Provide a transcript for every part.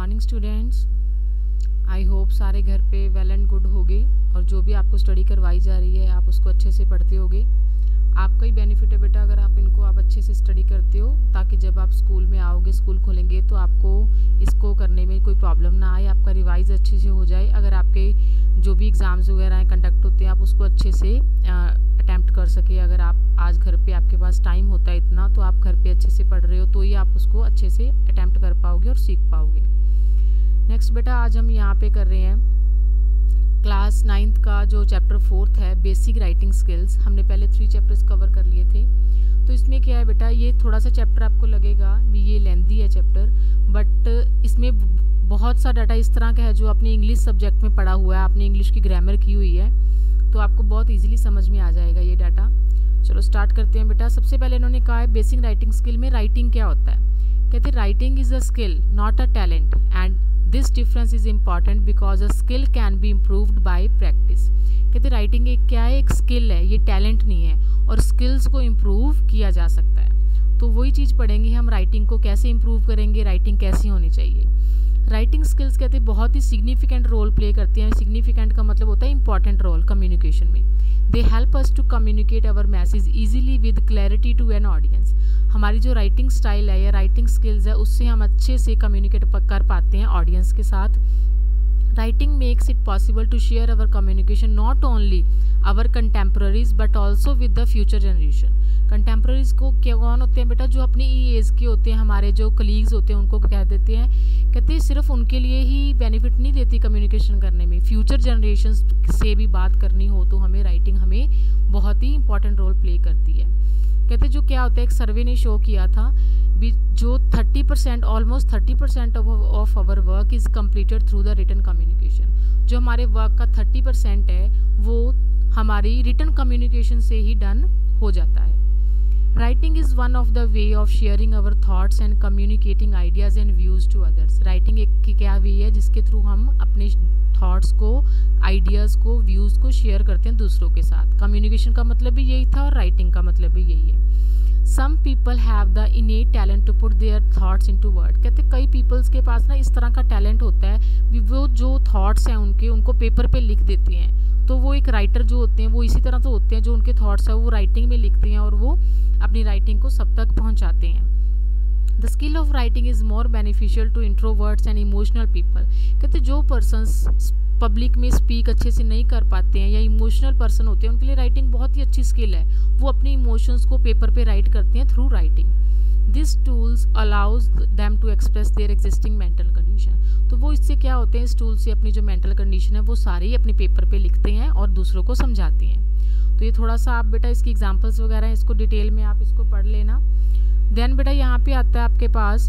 Morning students. I hope सारे घर पे वेल एंड गुड होगे और जो भी आपको स्टडी करवाई जा रही है आप उसको अच्छे से पढ़ते होगे। आपका ही बेनिफिट है बेटा अगर आप अच्छे से स्टडी करते हो, ताकि जब आप स्कूल में आओगे, स्कूल खोलेंगे तो आपको इसको करने में कोई प्रॉब्लम ना आए, आपका रिवाइज अच्छे से हो जाए। अगर आपके जो भी एग्ज़ाम्स वगैरह हैं कंडक्ट होते हैं आप उसको अच्छे से अटैम्प्ट कर सके। अगर आप आज घर पे आपके पास टाइम होता है इतना, तो आप घर पे अच्छे से पढ़ रहे हो तो ही आप उसको अच्छे से अटैम्प्ट कर पाओगे और सीख पाओगे। नेक्स्ट बेटा आज हम यहाँ पे कर रहे हैं क्लास 9th का जो चैप्टर 4th है, बेसिक राइटिंग स्किल्स। हमने पहले 3 चैप्टर्स कवर कर लिए थे। तो इसमें क्या है बेटा, ये थोड़ा सा चैप्टर आपको लगेगा भी ये लेंथी है चैप्टर, बट इसमें बहुत सा डाटा इस तरह का है जो अपने इंग्लिश सब्जेक्ट में पढ़ा हुआ है, आपने इंग्लिश की ग्रामर की हुई है, तो आपको बहुत ईजिली समझ में आ जाएगा ये डाटा। चलो स्टार्ट करते हैं बेटा। सबसे पहले इन्होंने कहा है बेसिक राइटिंग स्किल में राइटिंग क्या होता है। कहते हैं writing is a skill not a talent and this difference is important because a skill can be improved by practice. कहते राइटिंग एक क्या है, एक स्किल है, ये टैलेंट नहीं है, और स्किल्स को इम्प्रूव किया जा सकता है। तो वही चीज़ पढ़ेंगे हम, राइटिंग को कैसे इम्प्रूव करेंगे, राइटिंग कैसी होनी चाहिए। राइटिंग स्किल्स कहते हैं बहुत ही सिग्निफिकेंट रोल प्ले करते हैं। सिग्निफिकेंट का मतलब होता है इंपॉर्टेंट रोल कम्युनिकेशन में। They help us to communicate our message easily with clarity to an audience. हमारी जो राइटिंग स्टाइल है या राइटिंग स्किल्स है उससे हम अच्छे से कम्युनिकेट कर पाते हैं ऑडियंस के साथ। Writing makes it possible to share our communication not only our contemporaries but also with the future generation. Contemporaries को क्या कौन होते हैं बेटा, जो अपनी एज के होते हैं, हमारे जो कलीग्स होते हैं उनको कह देते हैं। कहते हैं सिर्फ उनके लिए ही बेनिफिट नहीं देती कम्युनिकेशन करने में, फ्यूचर जनरेशन से भी बात करनी हो तो हमें राइटिंग हमें बहुत ही इंपॉर्टेंट रोल प्ले करती है। कहते जो क्या होता है, एक सर्वे ने शो किया था जो 30% almost 30% of our work is completed through the written communication. जो हमारे वर्क का 30% है वो हमारी रिटन कम्युनिकेशन से ही डन हो जाता है। Writing is one of the way of sharing our thoughts and communicating ideas and views to others. Writing एक की क्या वे है जिसके थ्रू हम अपने थाट्स को, आइडियाज़ को, व्यूज़ को शेयर करते हैं दूसरों के साथ। कम्युनिकेशन का मतलब भी यही था और राइटिंग का मतलब भी यही है। Some people have the innate talent to put their thoughts into word. कहते कई पीपल्स के पास ना इस तरह का टैलेंट होता है, वो जो थाट्स हैं उनको पेपर पे लिख देते हैं। तो वो एक राइटर जो होते हैं वो इसी तरह से होते हैं, जो उनके थाट्स है वो राइटिंग में लिखते हैं और वो अपनी राइटिंग को सब तक पहुंचाते हैं। The skill of writing is more beneficial to introverts and emotional people. कहते जो पर्सन्स पब्लिक में स्पीक अच्छे से नहीं कर पाते हैं या इमोशनल पर्सन होते हैं उनके लिए राइटिंग बहुत ही अच्छी स्किल है। वो अपने इमोशंस को पेपर पे राइट करते हैं through writing. This tools allows them to express their existing mental condition. तो वो इससे क्या होते हैं, इस टूल से अपनी जो मेंटल कंडीशन है वो सारी अपने पेपर पे लिखते हैं और दूसरों को समझाते हैं। तो ये थोड़ा सा आप बेटा इसकी एग्जांपल्स वगैरह हैं, इसको डिटेल में आप इसको पढ़ लेना। देन बेटा यहाँ पे आता है आपके पास,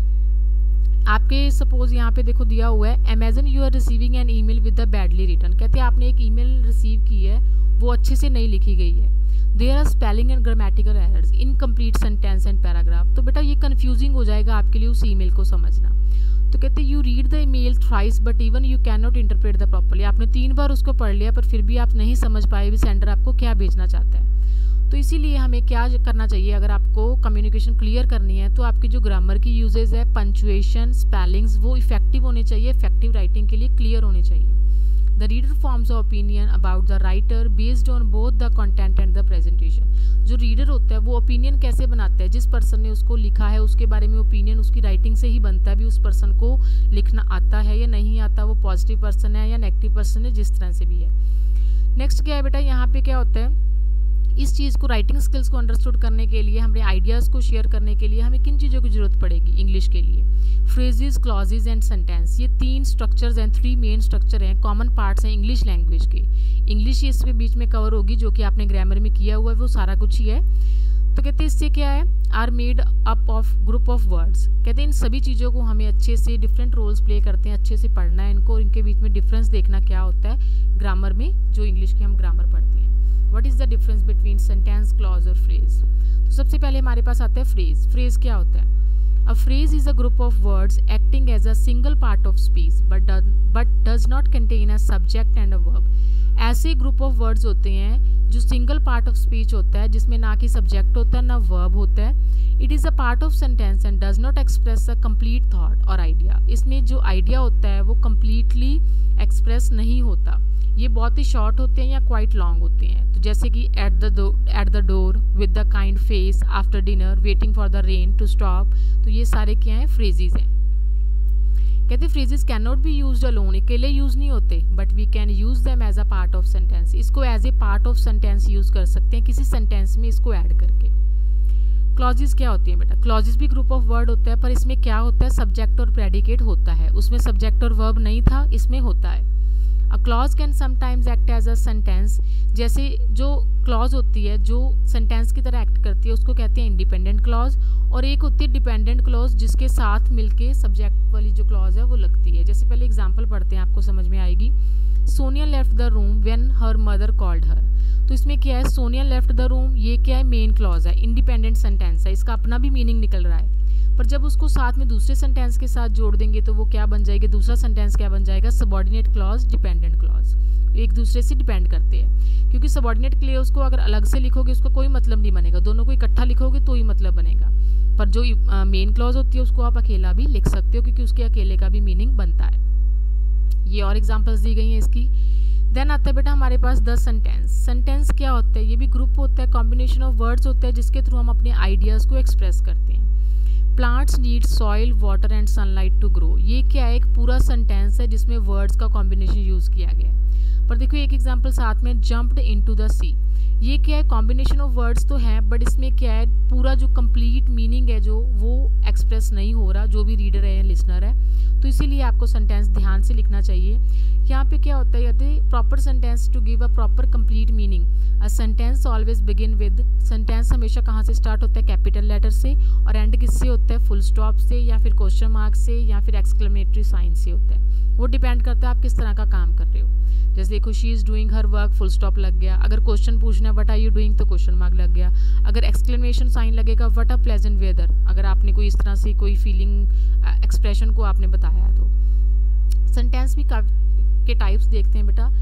आपके सपोज यहाँ पे देखो दिया हुआ है, imagine you are receiving an email with the badly written. कहते हैं आपने एक ईमेल रिसीव की है वो अच्छे से नहीं लिखी गई है। There are spelling and grammatical errors, incomplete sentence and paragraph. तो बेटा ये कन्फ्यूजिंग हो जाएगा आपके लिए उस ईमेल को समझना। तो कहते हैं you read the email thrice but even you can not interpret the properly. आपने 3 बार उसको पढ़ लिया पर फिर भी आप नहीं समझ पाए भी सेंडर आपको क्या भेजना चाहता है। तो इसीलिए हमें क्या करना चाहिए, अगर आपको कम्युनिकेशन क्लियर करनी है तो आपकी जो ग्रामर की यूजेज है, पंचुएशन, स्पेलिंग्स, वो इफेक्टिव होने चाहिए, इफेक्टिव राइटिंग के लिए क्लियर होने चाहिए। The reader forms a opinion about the writer based on both the content and the presentation. जो रीडर होता है वो ओपिनियन कैसे बनाता है, जिस पर्सन ने उसको लिखा है उसके बारे में ओपिनियन उसकी राइटिंग से ही बनता है भी उस पर्सन को लिखना आता है या नहीं आता, वो पॉजिटिव पर्सन है या नेगेटिव पर्सन है, जिस तरह से भी है। नेक्स्ट क्या है बेटा, यहाँ पे क्या होता है, इस चीज़ को राइटिंग स्किल्स को अंडरस्टूड करने के लिए, हमारे आइडियाज़ को शेयर करने के लिए हमें किन चीज़ों की ज़रूरत पड़ेगी इंग्लिश के लिए। फ्रेजेस, क्लॉजेज एंड सेंटेंस, ये 3 स्ट्रक्चर्स हैं, 3 मेन स्ट्रक्चर हैं, कॉमन पार्ट्स हैं इंग्लिश लैंग्वेज के। इंग्लिश इसके बीच में कवर होगी जो कि आपने ग्रामर में किया हुआ है, वो सारा कुछ ही है। तो कहते हैं इससे क्या है, are made up of group of words. कहते हैं इन सभी चीज़ों को हमें अच्छे से डिफरेंट रोल्स प्ले करते हैं, अच्छे से पढ़ना है इनको, इनके बीच में डिफरेंस देखना क्या होता है ग्रामर में, जो इंग्लिश की हम ग्रामर पढ़ते हैं। What is the difference between sentence, clause और फ्रेज। तो सबसे पहले हमारे पास आता है फ्रेज। फ्रेज क्या होता है, a phrase is a group of words acting as a single part of speech but does not contain a subject and a verb. ऐसे ग्रुप ऑफ वर्ड्स होते हैं जो सिंगल पार्ट ऑफ स्पीच होता है जिसमें ना कि सब्जेक्ट होता है ना वर्ब होता है, it is a part of sentence and does not express a complete thought और आइडिया। इसमें जो आइडिया होता है वो कम्प्लीटली एक्सप्रेस नहीं होता, ये बहुत ही शॉर्ट होते हैं या क्वाइट लॉन्ग होते हैं। तो जैसे कि at the door, with the kind face, after dinner, waiting for the rain to stop, तो ये सारे क्या हैं, फ्रेजेस हैं। कहते phrases can not be used alone, अकेले यूज नहीं होते, but we can use them as a part of sentence. इसको as a part of sentence use कर सकते हैं किसी सेंटेंस में इसको ऐड करके। क्लॉजेस क्या होती है बेटा? क्लॉजेस भी ग्रुप ऑफ वर्ड होता है, पर इसमें क्या होता है, सब्जेक्ट और प्रेडिकेट होता है। उसमें सब्जेक्ट और वर्ब नहीं था, इसमें होता है। A clause can sometimes act as a sentence, जैसे जो क्लॉज होती है जो सेंटेंस की तरह एक्ट करती है उसको कहते हैं इंडिपेंडेंट क्लॉज, और एक होती है डिपेंडेंट क्लॉज जिसके साथ मिलके सब्जेक्ट वाली जो क्लॉज है वो लगती है। जैसे पहले एग्जांपल पढ़ते हैं, आपको समझ में आएगी। Sonia left the room when her mother called her, तो इसमें क्या है, सोनिया लेफ्ट द रूम, ये क्या है, मेन क्लॉज है, इंडिपेंडेंट सेंटेंस है, इसका अपना भी मीनिंग निकल रहा है। पर जब उसको साथ में दूसरे सेंटेंस के साथ जोड़ देंगे तो वो क्या बन जाएगी, दूसरा सेंटेंस क्या बन जाएगा, सबऑर्डिनेट क्लॉज, डिपेंडेंट क्लॉज। एक दूसरे से डिपेंड करते हैं, क्योंकि सबऑर्डिनेट क्लॉज को अगर अलग से लिखोगे उसका कोई मतलब नहीं बनेगा, दोनों को इकट्ठा लिखोगे तो ही मतलब बनेगा। पर जो मेन क्लॉज होती है उसको आप अकेला भी लिख सकते हो, क्योंकि उसके अकेले का भी मीनिंग बनता है। ये और एग्जाम्पल्स दी गई हैं इसकी। देन आता है बेटा हमारे पास द सेंटेंस। सेंटेंस क्या होता है, ये भी ग्रुप होता है, कॉम्बिनेशन ऑफ वर्ड्स होते हैं जिसके थ्रू हम अपने आइडियाज़ को एक्सप्रेस करते हैं। Plants need soil, water and sunlight to grow, ये क्या है, एक पूरा सेंटेंस है जिसमें वर्ड्स का कॉम्बिनेशन यूज़ किया गया है। पर देखो एक एग्जांपल साथ में, जंप्ड इनटू द सी, ये क्या है, कॉम्बिनेशन ऑफ वर्ड्स तो है बट इसमें क्या है, पूरा जो कंप्लीट मीनिंग है जो वो एक्सप्रेस नहीं हो रहा, जो भी रीडर है या लिसनर है, तो इसीलिए आपको सेंटेंस ध्यान से लिखना चाहिए। यहाँ पे क्या होता है, कहते हैं proper sentence to give a proper complete meaning, a sentence always begin with, sentence हमेशा कहाँ से स्टार्ट होता है, कैपिटल लेटर से, और एंड किससे होता है, फुल स्टॉप से या फिर क्वेश्चन मार्क से या फिर एक्सक्लेमेटरी साइन से होता है। वो डिपेंड करता है आप किस तरह का काम कर रहे हो। जैसे देखो she is doing her work, full stop लग गया। अगर क्वेश्चन पूछना है व्हाट आर यू डूइंग तो क्वेश्चन मार्क लग गया। अगर एक्सक्लेमेशन साइन लगेगा व्हाट अ प्लेजेंट वेदर, अगर आपने कोई इस तरह से कोई फीलिंग एक्सप्रेशन को आपने बताया है। तो सेंटेंस भी के टाइप्स देखते हैं बेटा।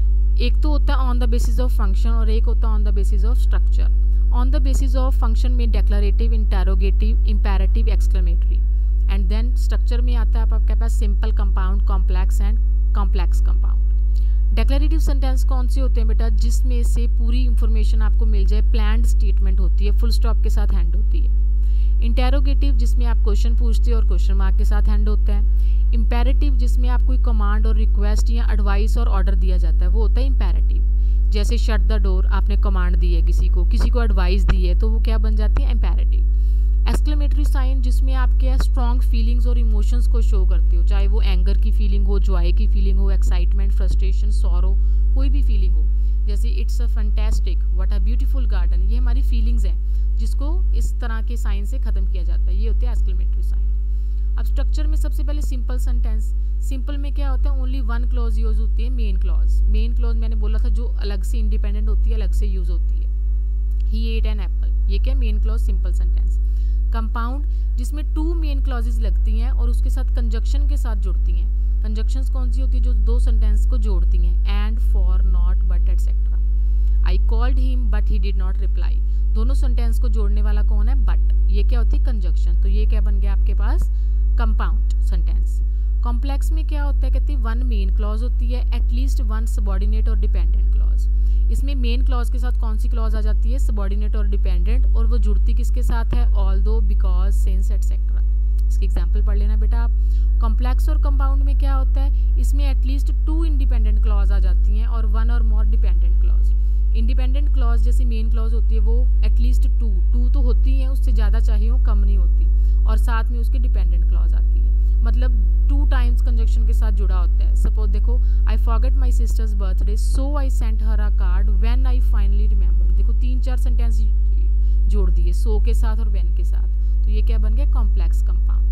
एक तो होता है on the basis of function और एक होता है on the basis of structure. On the basis of function में declarative, interrogative, imperative, exclamatory, and then structure में आता है आपके पास simple, compound, complex and complex compound. Declarative sentence कौन से होते हैं बेटा, जिसमें से पूरी इंफॉर्मेशन आपको मिल जाए, प्लान्ड स्टेटमेंट होती है, फुल स्टॉप के साथ एंड होती है। इंटेरोगेटिव जिसमें आप क्वेश्चन पूछते हो और क्वेश्चन मार्क के साथ एंड होता है। इम्पेरेटिव जिसमें आप कोई कमांड और रिक्वेस्ट या एडवाइस और ऑर्डर दिया जाता है, वो होता है इम्पेरेटिव। जैसे शट द डोर, आपने कमांड दी है किसी को एडवाइस दी है, तो वो क्या बन जाती है, इम्पेरेटिव। एक्सक्लेमेटरी साइन जिसमें आप क्या स्ट्रॉन्ग फीलिंग्स और इमोशंस को शो करते हो, चाहे वो एंगर की फीलिंग हो, जॉय की फीलिंग हो, एक्साइटमेंट, फ्रस्ट्रेशन, सॉरो, कोई भी फीलिंग हो। जैसे it's a fantastic, what a beautiful garden, ये हमारी फीलिंग्स हैं जिसको इस तरह के साइन से ख़त्म किया जाता है, ये होते हैं एक्सक्लेमेटरी साइन। अब स्ट्रक्चर में सबसे पहले सिंपल सेंटेंस। सिंपल में क्या होता है, ओनली वन क्लॉज यूज होती है, मेन क्लॉज। मेन क्लॉज मैंने बोला था जो अलग से इंडिपेंडेंट होती है, अलग से यूज होती है। ही एट एन एप्पल, ये क्या main clause, simple sentence. Compound जिसमें टू मेन क्लॉजेज लगती हैं और उसके साथ कंजक्शन के साथ जुड़ती हैं। कंजक्शंस कौन सी होती है, जो दो सेंटेंस को जोड़ती हैं, and, for, not, but, etcetera. I called him but he did not reply, दोनों सेंटेंस को जोड़ने वाला कौन है, बट, ये क्या होती है, कंजक्शन। तो ये क्या बन गया आपके पास, कंपाउंड सेंटेंस। कॉम्प्लेक्स में क्या होता है, कहते हैं वन मेन क्लॉज होती है, एटलीस्ट वन सबऑर्डिनेट और डिपेंडेंट क्लॉज। इसमें मेन क्लॉज के साथ कौन सी क्लॉज आ जाती है, सबऑर्डिनेट और डिपेंडेंट, और वो जुड़ती किसके साथ है, ऑल्दो, बिकॉज, सिंस, एटसेट्रा। इसकी एग्जांपल पढ़ लेना बेटा आप। कॉम्प्लेक्स और कंपाउंड में क्या होता है, इसमें एटलीस्ट टू इंडिपेंडेंट क्लॉज आ जाती हैं और वन और more dependent clause. Independent clause जैसी मेन क्लॉज होती है वो एटलीस्ट टू तो होती हैं, उससे ज़्यादा चाहिए हो कम नहीं होती, और साथ में उसकी डिपेंडेंट क्लॉज आती है, मतलब 2 टाइम्स कंजक्शन के साथ जुड़ा होता है। सपोज देखो, I forget my sister's birthday so I sent her a card when I finally remember. देखो 3-4 सेंटेंस जोड़ दिए, सो के साथ और व्हेन के साथ, तो ये क्या बन गया, कॉम्प्लेक्स कंपाउंड।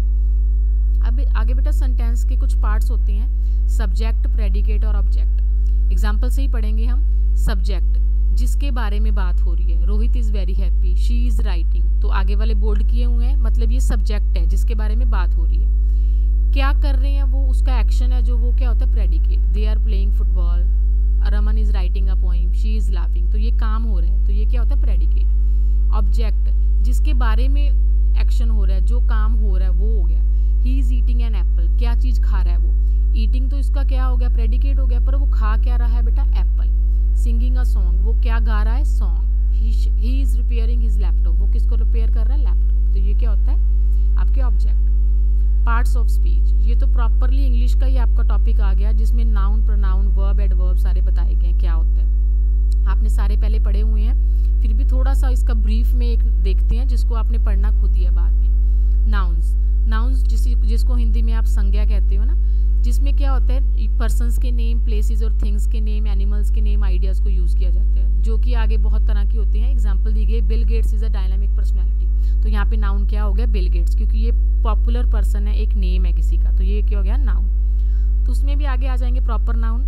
अब आगे बेटा सेंटेंस के कुछ पार्ट्स होते हैं, सब्जेक्ट, प्रेडिकेट और ऑब्जेक्ट। एग्जाम्पल से ही पढ़ेंगे हम। सब्जेक्ट जिसके बारे में बात हो रही है, Rohit is very happy, she is writing, तो आगे वाले बोल्ड किए हुए हैं, मतलब ये सब्जेक्ट है जिसके बारे में बात हो रही है। क्या कर रहे हैं वो, उसका एक्शन है जो, वो क्या होता है, predicate. They are playing football, Raman is writing a poem, she is laughing, तो ये काम हो रहा है, तो ये क्या होता है प्रेडिकेट। ऑब्जेक्ट जिसके बारे में एक्शन हो रहा है, जो काम हो रहा है वो हो गया। He is eating an apple, क्या चीज़ खा रहा है वो, ईटिंग तो इसका क्या हो गया प्रेडिकेट हो गया, पर वो खा क्या रहा है बेटा एप्पल। सिंगिंग अ सॉन्ग, वो क्या गा रहा है song. He is repairing his laptop, वो किसको रिपेयर कर रहा है लैपटॉप, तो ये क्या होता है आपके ऑब्जेक्ट। पार्ट्स ऑफ स्पीच, ये तो प्रॉपरली इंग्लिश का ही आपका टॉपिक आ गया, जिसमें नाउन प्रोनाउन वर्ब एडवर्ब सारे बताए गए हैं क्या होता है। आपने सारे पहले पढ़े हुए हैं, फिर भी थोड़ा सा इसका ब्रीफ में एक देखते हैं जिसको आपने पढ़ना खुद ही है बाद में। नाउन्स, नाउन्स जिसको हिंदी में आप संज्ञा कहते हो ना, जिसमें क्या होता है पर्सन्स के नेम, प्लेसेस और थिंग्स के नेम, एनिमल्स के नेम, आइडियाज़ को यूज़ किया जाता है, जो कि आगे बहुत तरह की होती हैं। एग्जाम्पल दी गई Bill Gates is a dynamic personality, तो यहाँ पे नाउन क्या हो गया बिल गेट्स, क्योंकि ये पॉपुलर पर्सन है, एक नेम है किसी का, तो ये क्या हो गया नाउन। तो उसमें भी आगे आ जाएंगे प्रॉपर नाउन,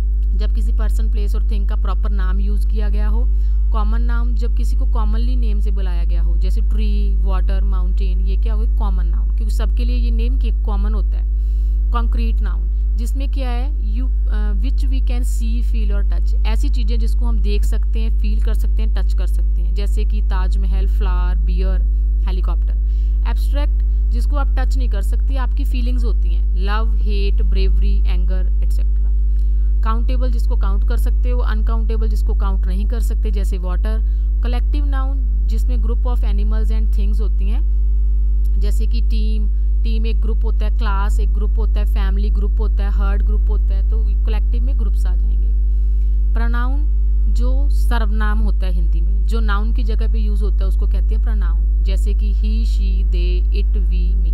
जब किसी पर्सन प्लेस और थिंग का प्रॉपर नाम यूज़ किया गया हो। कॉमन नाउन, जब किसी को कॉमनली नेम से बुलाया गया हो, जैसे ट्री, वाटर, माउंटेन, ये क्या हो गया कॉमन नाउन, क्योंकि सबके लिए ये नेम कॉमन होता है। कॉन्क्रीट नाउन, जिसमें क्या है you which we can see, feel और टच, ऐसी चीज़ें जिसको हम देख सकते हैं, फील कर सकते हैं, टच कर सकते हैं, जैसे कि Taj Mahal, flower, bear, helicopter. Abstract, जिसको आप टच नहीं कर सकती, आपकी फीलिंग्स होती हैं, love, hate, bravery, anger etcetera. Countable, जिसको काउंट कर सकते हो, अनकाउंटेबल, जिसको काउंट नहीं कर सकते, जैसे वाटर। कलेक्टिव नाउन, जिसमें group of animals and things होती हैं, जैसे कि टीम, टीम एक ग्रुप होता है, क्लास एक ग्रुप होता है, फैमिली ग्रुप होता है, हर्ड ग्रुप होता है, तो कलेक्टिव में ग्रुप्स आ जाएंगे। प्रोनाउन, जो सर्वनाम होता है हिंदी में, जो नाउन की जगह पे यूज होता है उसको कहते हैं प्रोनाउन, जैसे कि he, she, they, it, we, me.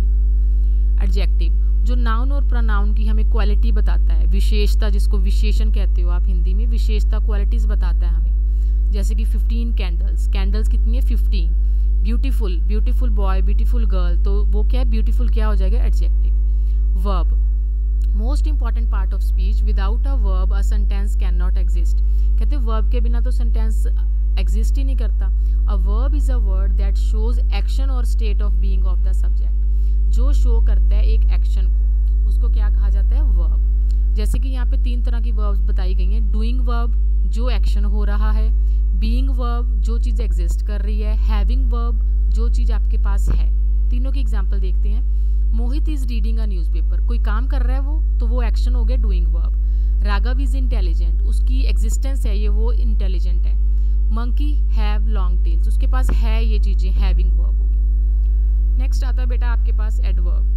Adjective, जो नाउन और प्रोनाउन की हमें क्वालिटी बताता है, विशेषता, जिसको विशेषण कहते हो आप हिंदी में, विशेषता क्वालिटीज बताता है हमें, जैसे कि 15 कैंडल्स, कैंडल्स कितनी है 15। Beautiful, beautiful boy, beautiful girl, तो वो क्या है ब्यूटीफुल क्या हो जाएगा adjective. Verb, most important part of speech, without a verb a sentence can not exist, कहते हैं वर्ब के बिना तो सेंटेंस एग्जिस्ट ही नहीं करता। A verb is a word that shows action और state of being of the subject, जो शो करता है एक एक्शन को, उसको क्या कहा जाता है वर्ब। जैसे कि यहाँ पे 3 तरह की वर्ब्स बताई गई हैं, डूइंग वर्ब, जो एक्शन हो रहा है, बीइंग वर्ब, जो चीज़ एग्जिस्ट कर रही है, हैविंग वर्ब, जो चीज़ आपके पास है। तीनों की एग्जाम्पल देखते हैं। Mohit is reading a newspaper, कोई काम कर रहा है वो, तो वो एक्शन हो गया doing verb. Raghav is intelligent, उसकी एग्जिस्टेंस है ये, वो इंटेलिजेंट है। मंकी हैव लॉन्ग टेल्स, उसके पास है ये चीज़ें, हैविंग वर्ब हो गया। नेक्स्ट आता है बेटा आपके पास एडवर्ब।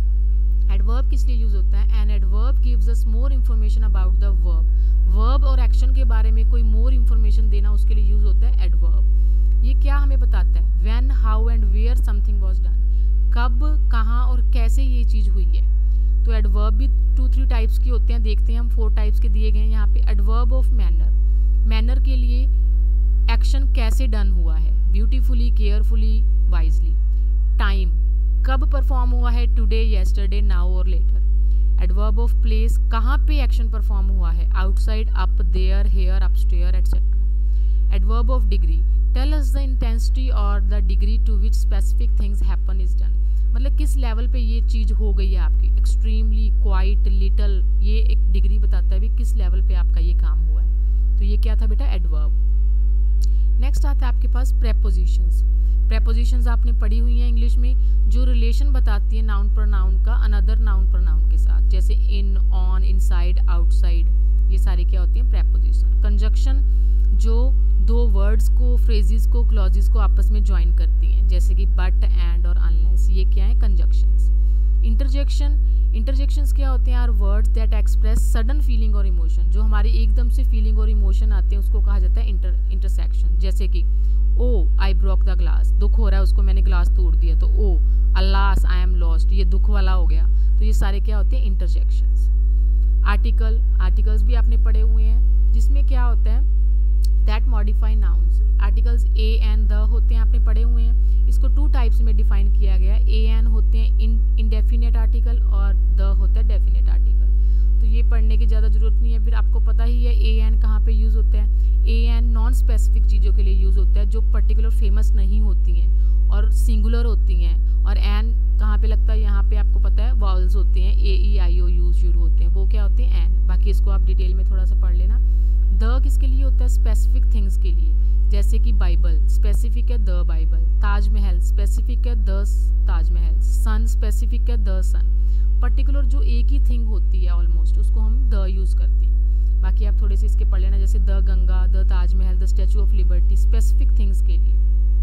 एडवर्ब किस लिए यूज होता है? An adverb gives us more information about the verb, verb और एक्शन के बारे में कोई मोर इन्फॉर्मेशन देना, उसके लिए यूज होता है एडवर्ब। ये क्या हमें बताता है? When, how and where something was done, कब, कहाँ और कैसे ये चीज़ हुई है। तो एडवर्ब भी 2-3 टाइप्स की होते हैं, देखते हैं हम 4 टाइप्स के दिए गए हैं यहाँ पे। एडवर्ब ऑफ मैनर, मैनर के लिए एक्शन कैसे डन हुआ है, ब्यूटीफुली, केयरफुली, वाइजली। टाइम, कब परफॉर्म हुआ है, टुडे, येस्टरडे, नाउ और लेटर। एडवर्ब ऑफ प्लेस, कहाँ पे एक्शन परफॉर्म हुआ है, outside, up, there, here, upstair etcetera. Adverb of degree, tell us the intensity और the degree to which specific things happen is done, मतलब किस level पे ये चीज़ हो गई है आपकी, एक्सट्रीमली, क्वाइट, लिटल, ये एक डिग्री बताता है भी किस लेवल पे आपका ये काम हुआ है। तो ये क्या था बेटा एडवर्ब। नेक्स्ट आता है आपके पास प्रेपोजिशंस। प्रेपोजिशंस आपने पढ़ी हुई हैं इंग्लिश में, जो रिलेशन बताती है नाउन प्रोनाउन का अनदर नाउन प्रोनाउन के साथ, जैसे इन, ऑन, इनसाइड, आउटसाइड, ये सारी क्या होती हैं प्रेपोजिशन। कंजक्शन, जो 2 वर्ड्स को, फ्रेजेस को, क्लॉजेस को आपस में ज्वाइन करती हैं, जैसे कि बट, एंड और अनलेस, ये क्या है कंजक्शंस। इंटरजेक्शन, इंटरजेक्शंस क्या होते हैं? Are words that express sudden feeling और इमोशन, जो हमारी एकदम से फीलिंग और इमोशन आते हैं उसको कहा जाता है इंटरसेक्शन। जैसे कि oh I broke the glass, दुख हो रहा है उसको, मैंने ग्लास तोड़ दिया, तो oh. Alas I am lost, ये दुख वाला हो गया। तो ये सारे क्या होते हैं इंटरजेक्शंस। आर्टिकल, आर्टिकल्स भी आपने पढ़े हुए हैं, जिसमें क्या होता है that modify nouns. Articles a and the होते हैं, आपने पढ़े हुए हैं। इसको 2 टाइप्स में डिफाइन किया गया है। ए एन होते हैं इनडेफिनेट आर्टिकल और द होता है डेफिनेट आर्टिकल। तो ये पढ़ने की ज़्यादा जरूरत नहीं है, फिर आपको पता ही है ए एन कहाँ पे यूज़ होता है। ए एन नॉन स्पेसिफिक चीज़ों के लिए यूज़ होता है, जो पर्टिकुलर फेमस नहीं होती हैं और सिंगुलर होती हैं। और एन कहाँ पे लगता है? यहाँ पे आपको पता है वॉवल्स होते हैं, ए ई आई ओ यू शुरू होते हैं, वो क्या होते हैं एन। बाकी इसको आप डिटेल में थोड़ा सा पढ़ लेना। द किसके लिए होता है? स्पेसिफिक थिंग्स के लिए, जैसे कि बाइबल स्पेसिफिक है द बाइबल, ताजमहल स्पेसिफिक है द ताजमहल, सन स्पेसिफिक है द सन। पर्टिकुलर जो एक ही थिंग होती है ऑलमोस्ट, उसको हम द यूज़ करते हैं। बाकी आप थोड़े से इसके पढ़ लेना, जैसे the Ganga, the Taj Mahal, the statue of liberty, specific things के लिए।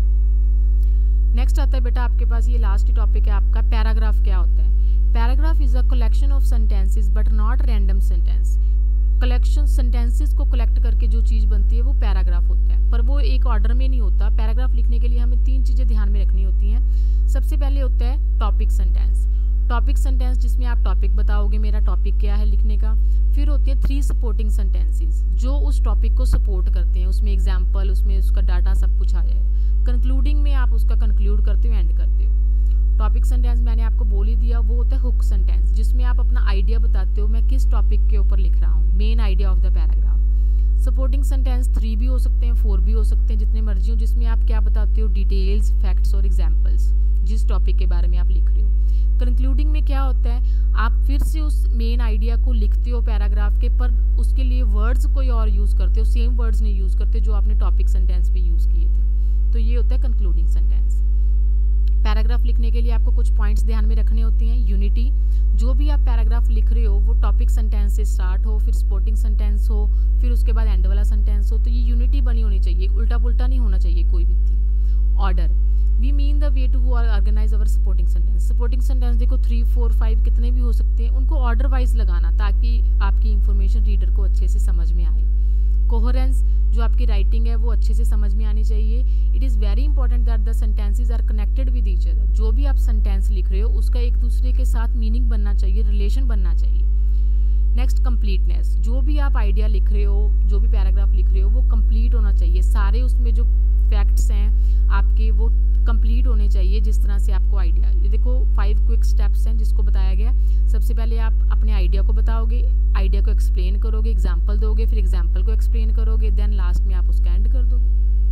नेक्स्ट आता है बेटा आपके पास, ये लास्ट टॉपिक है आपका, पैराग्राफ क्या होता है? Paragraph is a collection of sentences but not random sentence. Collection sentences को कलेक्ट करके जो चीज़ बनती है वो पैराग्राफ होता है, पर वो एक ऑर्डर में नहीं होता। पैराग्राफ लिखने के लिए हमें 3 चीज़ें ध्यान में रखनी होती हैं। सबसे पहले होता है टॉपिक सेंटेंस। टॉपिक सेंटेंस जिसमें आप टॉपिक बताओगे, मेरा टॉपिक क्या है लिखने का। फिर होती है 3 सपोर्टिंग सेंटेंसेस जो उस टॉपिक को सपोर्ट करते हैं, उसमें एग्जाम्पल, उसमें उसका डाटा सब कुछ आ जाएगा। कंक्लूडिंग में आप उसका कंक्लूड करते हो, एंड करते हो। टॉपिक सेंटेंस मैंने आपको बोल ही दिया, वो होता है हुक सेंटेंस, जिसमें आप अपना आइडिया बताते हो, मैं किस टॉपिक के ऊपर लिख रहा हूँ, main idea of the paragraph. Supporting sentence 3 भी हो सकते हैं, 4 भी हो सकते हैं, जितने मर्जी हो, जिसमें आप क्या बताते हो, डिटेल्स, फैक्ट्स और एग्जाम्पल्स, जिस टॉपिक के बारे में आप लिख रहे हो। कंक्लूडिंग में क्या होता है, आप फिर से उस मेन आइडिया को लिखते हो पैराग्राफ के, पर उसके लिए वर्ड्स कोई और यूज़ करते हो, सेम वर्ड्स नहीं यूज़ करते जो आपने टॉपिक सेंटेंस पे यूज़ किए थे। तो ये होता है कंक्लूडिंग सेंटेंस। पैराग्राफ लिखने के लिए आपको कुछ पॉइंट्स ध्यान में रखने होते हैं। यूनिटी, जो भी आप पैराग्राफ लिख रहे हो वो टॉपिक सेंटेंस से स्टार्ट हो, फिर सपोर्टिंग सेंटेंस हो, फिर उसके बाद एंड वाला सेंटेंस हो, तो ये यूनिटी बनी होनी चाहिए, उल्टा पुल्टा नहीं होना चाहिए कोई भी thing. Order, we mean the way to organize our supporting sentence. Supporting sentence देखो 3, 4, 5 कितने भी हो सकते हैं, उनको ऑर्डर वाइज लगाना ताकि आपकी इंफॉर्मेशन रीडर को अच्छे से समझ में आए। कोहेरेंस, जो आपकी राइटिंग है वो अच्छे से समझ में आनी चाहिए। It is very important that the sentences are connected with each other. जो भी आप सेंटेंस लिख रहे हो उसका एक दूसरे के साथ मीनिंग बनना चाहिए, रिलेशन बनना चाहिए। नेक्स्ट कंप्लीटनेस, जो भी आप आइडिया लिख रहे हो, जो भी पैराग्राफ लिख रहे हो वो कंप्लीट होना चाहिए, सारे उसमें जो फैक्ट्स हैं आपके वो कंप्लीट होने चाहिए, जिस तरह से आपको आइडिया। ये देखो 5 क्विक स्टेप्स हैं जिसको बताया गया। सबसे पहले आप अपने आइडिया को बताओगे, आइडिया को एक्सप्लेन करोगे, एग्जाम्पल दोगे, फिर एग्जाम्पल को एक्सप्लेन करोगे, देन लास्ट में आप उसका एंड कर दोगे।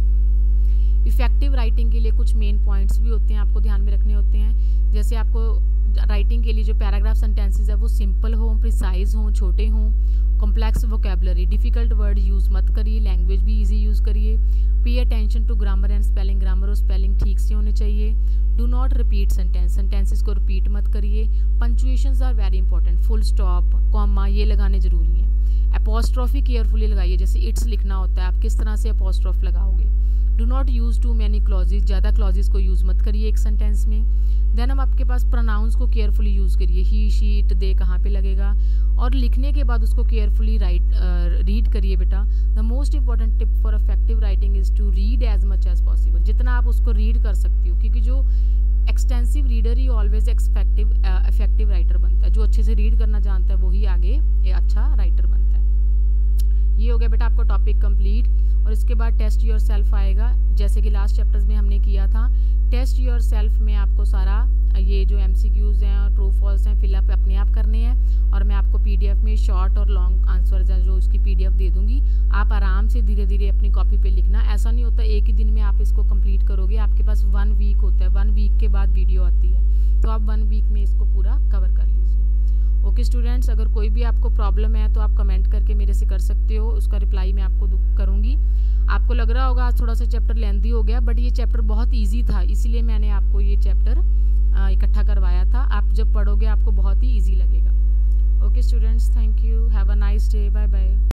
इफेक्टिव राइटिंग के लिए कुछ मेन पॉइंट्स भी होते हैं, आपको ध्यान में रखने होते हैं। जैसे आपको राइटिंग के लिए जो पैराग्राफ सेंटेंसेस है वो सिंपल हो, प्रिसाइज हो, छोटे हों, complex vocabulary, difficult word use मत करिए, लैंग्वेज भी इजी यूज़ करिए। Pay attention to grammar and spelling, grammar और स्पेलिंग ठीक से होने चाहिए। Do not repeat sentence, sentences को रिपीट मत करिए। Punctuations are very important, full stop, comma ये लगाने जरूरी हैं। अपोस्ट्रॉफी केयरफुली लगाइए, जैसे इट्स लिखना होता है, आप किस तरह से अपोस्ट्रॉफ लगाओगे। Do not use too many clauses, ज़्यादा क्लॉजेज को यूज़ मत करिए एक सेंटेंस में। देन हम आपके पास प्रोनाउंस को केयरफुली यूज़ करिए, ही, शी, इट, दे कहाँ पे लगेगा, और लिखने के बाद उसको केयरफुली रीड करिए बेटा। The most important tip for effective writing is to read as much as possible, जितना आप उसको रीड कर सकती हो, क्योंकि जो एक्सटेंसिव रीडर ही ऑलवेज इफेक्टिव राइटर बनता है। जो अच्छे से रीड करना जानता है वही आगे अच्छा राइटर बनता है। ये हो गया बेटा आपका टॉपिक कंप्लीट। और इसके बाद टेस्ट योर सेल्फ आएगा, जैसे कि लास्ट चैप्टर्स में हमने किया था। टेस्ट योर सेल्फ में आपको सारा ये जो MCQs हैं और ट्रू फॉल्स हैं फिलअप अपने आप करने हैं, और मैं आपको PDF में शॉर्ट और लॉन्ग आंसर जो उसकी PDF दे दूंगी। आप आराम से धीरे धीरे अपनी कॉपी पे लिखना, ऐसा नहीं होता एक ही दिन में आप इसको कंप्लीट करोगे। आपके पास 1 वीक होता है, 1 वीक के बाद वीडियो आती है, तो आप 1 वीक में इसको पूरा कवर कर लीजिए। ओके स्टूडेंट्स, अगर कोई भी आपको प्रॉब्लम है तो आप कमेंट करके मेरे से कर सकते हो, उसका रिप्लाई मैं आपको करूँगी। आपको लग रहा होगा आज थोड़ा सा चैप्टर लेंथी हो गया, बट ये चैप्टर बहुत ईजी था, इसीलिए मैंने आपको ये चैप्टर इकट्ठा करवाया था। आप जब पढ़ोगे आपको बहुत ही ईजी लगेगा। Okay students, thank you, have a nice day, bye bye.